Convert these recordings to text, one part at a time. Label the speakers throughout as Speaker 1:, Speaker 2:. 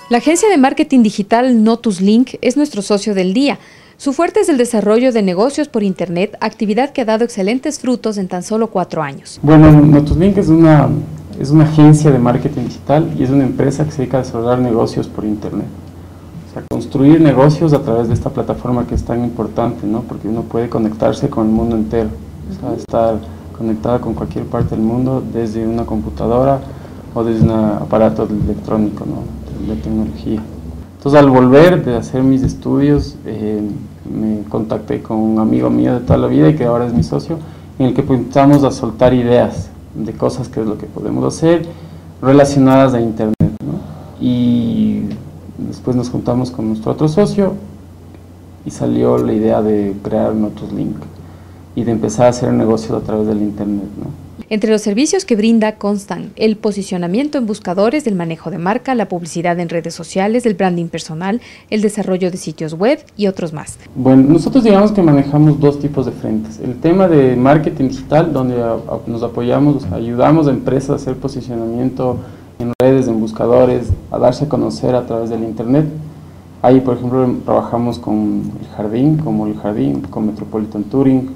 Speaker 1: La agencia de marketing digital Notuslink es nuestro socio del día. Su fuerte es el desarrollo de negocios por Internet, actividad que ha dado excelentes frutos en tan solo 4 años.
Speaker 2: Bueno, Notuslink es una agencia de marketing digital y es una empresa que se dedica a desarrollar negocios por Internet. O sea, construir negocios a través de esta plataforma que es tan importante, ¿no? Porque uno puede conectarse con el mundo entero, o sea, estar conectado con cualquier parte del mundo desde una computadora o desde un aparato electrónico, ¿no? De tecnología. Entonces, al volver de hacer mis estudios, me contacté con un amigo mío de toda la vida y que ahora es mi socio, en el que empezamos a soltar ideas de cosas que es lo que podemos hacer relacionadas a Internet, ¿no? Y después nos juntamos con nuestro otro socio y salió la idea de crear Notuslink y de empezar a hacer negocios a través del Internet, ¿no?
Speaker 1: Entre los servicios que brinda constan el posicionamiento en buscadores, el manejo de marca, la publicidad en redes sociales, el branding personal, el desarrollo de sitios web y otros más.
Speaker 2: Bueno, nosotros digamos que manejamos 2 tipos de frentes. El tema de marketing digital, donde nos apoyamos, ayudamos a empresas a hacer posicionamiento en redes, en buscadores, a darse a conocer a través del Internet. Ahí, por ejemplo, trabajamos con El Jardín, con Metropolitan Touring.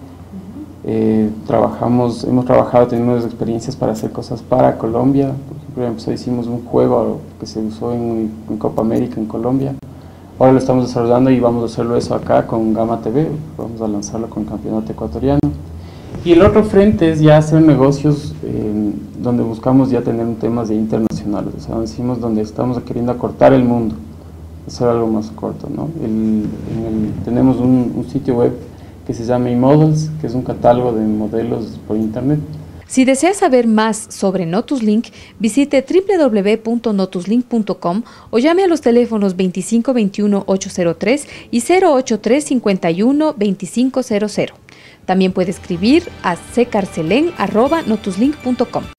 Speaker 2: Hemos trabajado, tenemos experiencias para hacer cosas para Colombia. Por ejemplo, hicimos un juego que se usó en Copa América en Colombia. Ahora lo estamos desarrollando y vamos a hacerlo eso acá con Gama TV. Vamos a lanzarlo con el campeonato ecuatoriano. Y el otro frente es ya hacer negocios donde buscamos ya tener temas de internacionales. O sea, decimos donde estamos queriendo acortar el mundo, hacer algo más corto, ¿no? Tenemos un sitio web que se llama eModels, que es un catálogo de modelos por Internet.
Speaker 1: Si desea saber más sobre Notuslink, visite www.notuslink.com o llame a los teléfonos 2521-803 y 083-51-2500. También puede escribir a ccarcelen@notuslink.com.